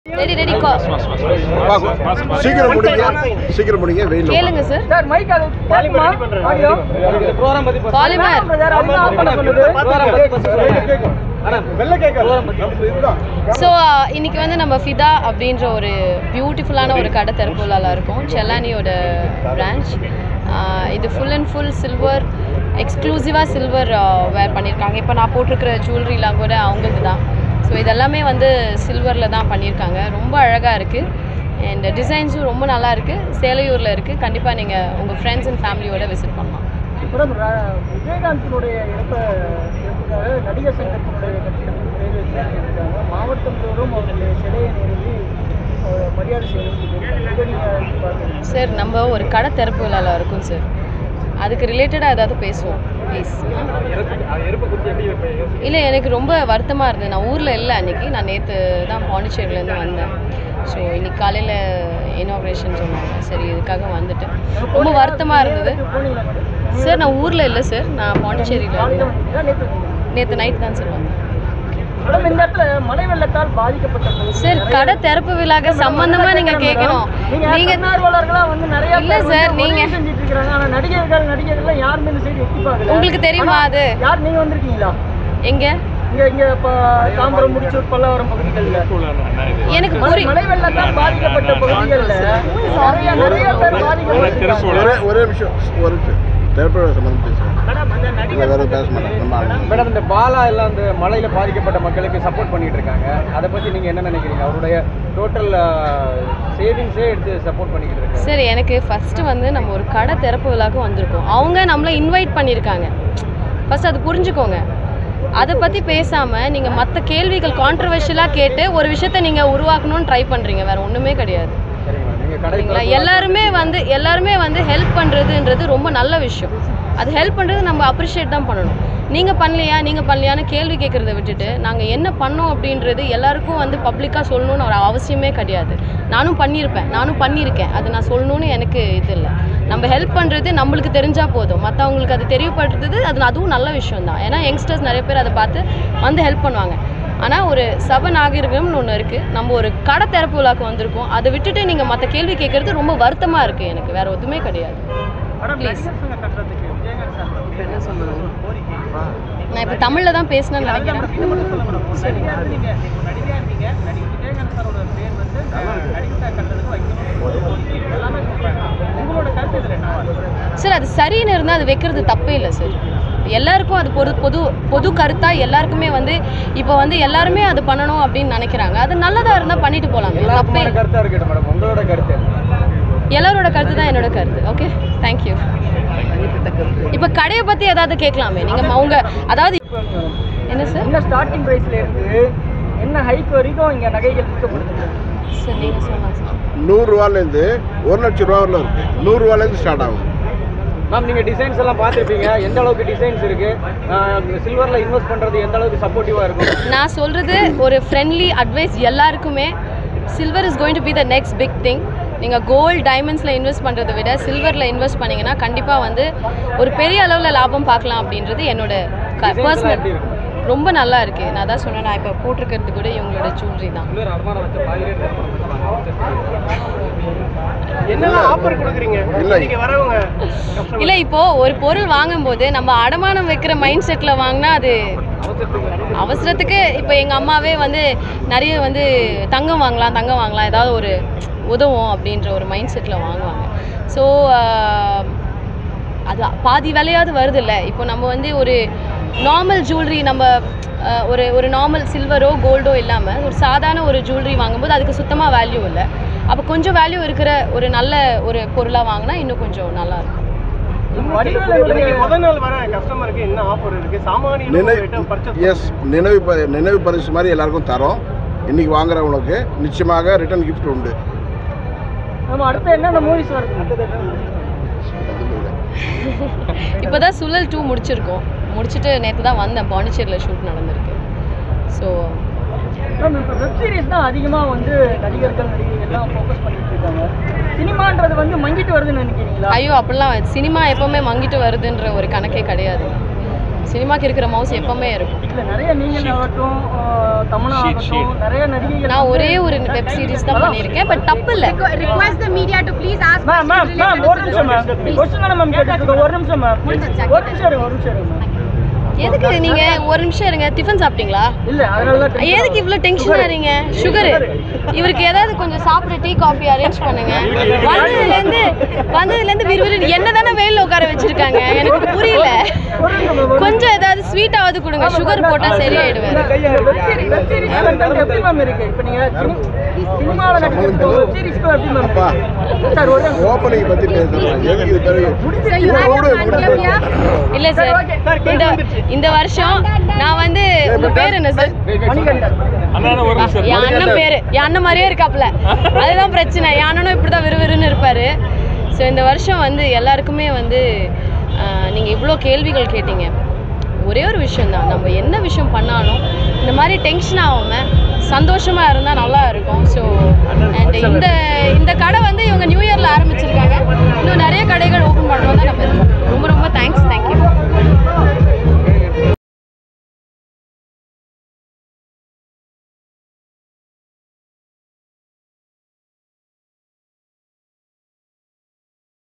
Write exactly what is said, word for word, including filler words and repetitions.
Ready ready சீக்கிரம் முடிங்க சீக்கிரம் முடிங்க வெயில் கேளுங்க சார் சார் மைக் அது பாலிமர் ரெடி பண்றேன் ஆடியோ ப்ரோகிராம் பத்தி பாலிமர் ஸோ இன்னைக்கு வந்து நம்ம ஃபிதா அப்படின்ற ஒரு பியூட்டிஃபுல்லான ஒரு கடை திறப்புலால இருக்கும் செல்லானியோட பிரான்ச். இது ஃபுல் அண்ட் ஃபுல் சில்வர் எக்ஸ்க்ளூசிவாக சில்வர் வேர் பண்ணியிருக்காங்க. இப்போ நான் போட்டிருக்கிற ஜுவல்லரிலாம் கூட அவங்களுக்கு தான். ஸோ இதெல்லாமே வந்து சில்வரில் தான் பண்ணியிருக்காங்க. ரொம்ப அழகாக இருக்குது அண்ட் டிசைன்ஸும் ரொம்ப நல்லா இருக்குது. சேலையூரில் இருக்குது. கண்டிப்பாக நீங்கள் உங்கள் ஃப்ரெண்ட்ஸ் அண்ட் ஃபேமிலியோட விசிட் பண்ணலாம். மேடம் விஜயகாந்தினுடைய இறப்ப நடிகர் சங்கத்தினுடைய கட்சியிருக்காங்க மாவட்டம் தோறும் அவருடைய சிலையை நிறுவி மரியாதை செய்யணும் சார். நம்ம ஒரு கடை திறப்பு விழாவில் இருக்கும் சார், அதுக்கு ரிலேட்டடாக ஏதாவது பேசுவோம் ப்ளீஸ். இல்லை எனக்கு ரொம்ப வருத்தமாக இருந்தது. நான் ஊரில் இல்லை அன்றைக்கி. நான் நேற்று தான் பாண்டிச்சேரியிலேருந்து வந்தேன். ஸோ இன்றைக்கி காலையில் இனாக்ரேஷன் சொன்னாங்க. சரி இதுக்காக வந்துட்டு ரொம்ப வருத்தமாக இருந்தது சார். நான் ஊரில் இல்லை சார், நான் பாண்டிச்சேரியில் இருந்தேன். நேற்று நைட் தான் சார் வந்தேன். சார் கடை திறப்பு விழாக்கு சம்பந்தமாக நீங்கள் கேட்கணும். நீங்கள் இல்லை சார், நீங்கள் நடிகர்கள் நடிகர்கள் யாருமே இந்த சைடு எட்டி பார்க்கல. உங்களுக்கு தெரியுமா அது? யார் நீங்கள் வந்திருக்கீங்களா? எங்கே? இங்க இங்க இப்போ தாம்பரம் முடிச்சூர் பல்லாவரம் பகுதிகளில் எனக்கு மழை வெள்ளத்தால் பாதிக்கப்பட்ட பகுதிகளில் நிறைய நிறைய பேர் பாதிக்கப்பட்ட ஒரே விஷயம் ஒரு மேடம், இந்த பாலா எல்லாம் இந்த மழையில பாதிக்கப்பட்ட மக்களுக்கு சப்போர்ட் பண்ணிட்டு இருக்காங்க. அதை பத்தி நீங்க என்ன நினைக்கிறீங்க? அவருடைய டோட்டல் சேவிங்ஸே எடுத்து சப்போர்ட் பண்ணிக்கிட்டு இருக்காங்க. சரி, எனக்கு ஃபர்ஸ்ட் வந்து நம்ம ஒரு கடை திறப்பு விழாக்கு வந்திருக்கோம். அவங்க நம்மளை இன்வைட் பண்ணியிருக்காங்க. ஃபர்ஸ்ட் அது புரிஞ்சுக்கோங்க. அதை பற்றி பேசாமல் நீங்கள் மற்ற கேள்விகள் கான்ட்ரவர்ஷியலாக கேட்டு ஒரு விஷயத்த நீங்கள் உருவாக்கணும்னு ட்ரை பண்ணுறீங்க. வேறு ஒன்றுமே கிடையாது. சரிங்களா? எல்லாருமே வந்து எல்லாருமே வந்து ஹெல்ப் பண்ணுறதுன்றது ரொம்ப நல்ல விஷயம். அது ஹெல்ப் பண்ணுறது நம்ம அப்ரிஷியேட் தான் பண்ணணும். நீங்கள் பண்ணலையா நீங்கள் பண்ணலையான்னு கேள்வி கேட்குறத விட்டுட்டு நாங்கள் என்ன பண்ணோம் அப்படின்றது எல்லாருக்கும் வந்து பப்ளிக்காக சொல்லணும்னு ஒரு அவசியமே கிடையாது. நானும் பண்ணியிருப்பேன், நானும் பண்ணியிருக்கேன். அது நான் சொல்லணும்னு எனக்கு இது இல்லை. நம்ம ஹெல்ப் பண்ணுறது நம்மளுக்கு தெரிஞ்சால் போதும். மற்றவங்களுக்கு அது தெரியப்படுறது அது அதுவும் நல்ல விஷயம் தான். ஏன்னா யங்ஸ்டர்ஸ் நிறைய பேர் அதை பார்த்து வந்து ஹெல்ப் பண்ணுவாங்க. ஆனால் ஒரு சப நாகரிகம்னு ஒன்று இருக்குது. நம்ம ஒரு கடை திறப்பு விழாக்கு வந்திருக்கோம். அதை விட்டுட்டு நீங்கள் மற்ற கேள்வி கேட்குறது ரொம்ப வருத்தமாக இருக்குது எனக்கு. வேறு எதுவுமே கிடையாது. ப்ளீஸ். நான் இப்போ தமிழில் தான் பேசினேன்னு நினைக்கிறேன். சார் அது சரின்னு இருந்தால் அது வைக்கிறது தப்பே இல்லை சார். எல்லாருக்கும் அது பொது பொது பொது கருத்தாக எல்லாருக்குமே வந்து இப்போ வந்து எல்லாருமே அது பண்ணணும் அப்படின்னு நினைக்கிறாங்க. அது நல்லதாக இருந்தால் பண்ணிட்டு போகலாமே, தப்பே. எல்லாரோட கருத்து தான் என்னோட கருத்து. Okay, thank you. இப்போ கடையை பற்றி ஏதாவது கேட்கலாமே நீங்கள் அவங்க. அதாவது என்ன சார், என்ன ஸ்டார்டிங் ப்ரைஸ்ல இருந்து என்ன ஹைக் வரைக்கும் இங்கே நகைகள் விற்கப்படுது சார்? நீங்கள் சொல்லலாம் சார். நூறுரூவாலேருந்து ஒரு லட்சம் ரூபா வரல இருக்குது. நூறுரூவாலேருந்து ஸ்டார்ட் ஆகும். மேம், நீங்கள் டிசைன்ஸ் எல்லாம் பார்த்துருப்பீங்க. எந்த அளவுக்கு டிசைன்ஸ் இருக்குது? சில்வரில் இன்வெஸ்ட் பண்ணுறது எந்த அளவுக்கு சப்போர்ட்டிவாக இருக்கும்? நான் சொல்கிறது ஒரு ஃப்ரெண்ட்லி அட்வைஸ் எல்லாருக்குமே. Silver is going to be the next big thing. நீங்கள் கோல்டு டைமண்ட்ஸில் இன்வெஸ்ட் பண்ணுறதை விட சில்வரில் இன்வெஸ்ட் பண்ணிங்கன்னா கண்டிப்பாக வந்து ஒரு பெரிய அளவில் லாபம் பார்க்கலாம் அப்படின்றது என்னோட பர்சனல். ரொம்ப நல்லா இருக்குது. நான் தான் சொன்னேன், நான் இப்போ போட்டிருக்கிறது கூட இவங்களோட ஜுவல்லரி தான். இல்லை, இப்போது ஒரு பொருள் வாங்கும்போது நம்ம அடமானம் வைக்கிற மைண்ட் செட்டில் வாங்கினா அது அவசரத்துக்கு. இப்போ எங்கள் அம்மாவே வந்து நிறைய வந்து தங்கம் வாங்கலாம் தங்கம் வாங்கலாம் ஏதாவது ஒரு உதவும் அப்படின்ற ஒரு மைண்ட் செட்டில் வாங்குவாங்க. ஸோ அது பாதி விலையாவது வருது இல்லை. இப்போ நம்ம வந்து ஒரு நார்மல் ஜுவல்லரி நம்ம ஒரு ஒரு நார்மல் சில்வரோ கோல்டோ இல்லாமல் ஒரு சாதாரண ஒரு ஜுவல்லரி வாங்கும்போது அதுக்கு சுத்தமாக வேல்யூ இல்லை. அப்போ கொஞ்சம் வேல்யூ இருக்கிற ஒரு நல்ல ஒரு பொருளாக வாங்கினா இன்னும் கொஞ்சம் நல்லாயிருக்கும். நினைவு நினைவு பரிசு மாதிரி எல்லாருக்கும் தரோம். இன்னைக்கு வாங்குறவங்களுக்கு நிச்சயமாக ரிட்டர்ன் கிஃப்ட் உண்டு. இப்போதான் சுழல் டூ முடிச்சிருக்கோம். முடிச்சுட்டு நேற்று தான் வந்தேன். பாண்டிச்சேரியில் ஷூட் நடந்திருக்கு. ஸோ வெப் சீரிஸ் தான் அதிகமாக வந்து நடிகர்கள் நடிகைகள்லாம் ஃபோக்கஸ் பண்ணிட்டு இருக்காங்க. சினிமான்றது வந்து மங்கிட்டு வருதுன்னு நினைக்கிறீங்களா? ஐயோ, அப்படிலாம் சினிமா எப்போவுமே மங்கிட்டு வருதுன்ற ஒரு கணக்கே கிடையாது. சினிமாக்கு இருக்கிற மவுஸ் எப்பவுமே இருக்கும். இல்ல நிறைய நீங்கள் ஆகட்டும் தமிழ் ஆகட்டும் நிறைய நடிகைகள் நான் ஒரே ஒரு வெப் சீரிஸ் தான் பண்ணியிருக்கேன். பட் தப்பு இல்லை. request the media to please ask ma'am ma'am ma'am ஒரு நிமிஷம் மேம் क्वेश्चन தான மேம் கேட்டிருக்கோம். ஒரு நிமிஷம் மேம் ஒரு நிமிஷம் இருங்க ஒரு நிமிஷம் இருங்க மேம். எதுக்கு நீங்க ஒரு நிமிஷம் இருங்க. டிஃபன் சாப்பிட்டீங்களா? இல்ல அதனால தான் எதுக்கு இவ்வளோ டென்ஷன் ஆறீங்க? சுகர் இவருக்கு ஏதாவது கொஞ்சம் சாப்பிட டீ காஃபி அரேஞ்ச் பண்ணுங்க. வந்ததுலேருந்து வந்ததுலேருந்து விறுவிறு என்ன தானே வெயிலில் உட்கார வச்சிருக்காங்க, எனக்கு புரியல. கொஞ்சம் ஏதாவது ஸ்வீட்டாவது கொடுங்க, சுகர் போட்டால் சரியாயிடுவேன். எப்படி மேம் இருக்கு இப்போ நீங்க சினிமாவில் நடிக்கிறதுக்கு வெப் சீரிஸ்க்கு எப்படி மேம் சார் ஒரு ஓப்பனிங் பற்றி பேசுகிறேன். எதுக்கு இது பிறகு இல்லை சார், இந்த இந்த வருஷம் நான் வந்து உங்க பேர் என்ன சார்? என் அண்ணன் பேரு என் அண்ணன் மாதிரியே இருக்காப்புல. அதுதான் பிரச்சனை. என் அண்ணனும் இப்படிதான் விறுவிறுன்னு இருப்பாரு. ஸோ இந்த வருஷம் வந்து எல்லாருக்குமே வந்து நீங்கள் இவ்வளோ கேள்விகள் கேட்டீங்க. ஒரே ஒரு விஷயந்தான், நம்ம என்ன விஷயம் பண்ணாலும் இந்த மாதிரி டென்ஷன் ஆகாமல் சந்தோஷமாக இருந்தால் நல்லா இருக்கும். ஸோ அண்ட் இந்த இந்த கடை வந்து இவங்க நியூ இயரில் ஆரம்பிச்சிருக்காங்க. இன்னும் நிறைய கடை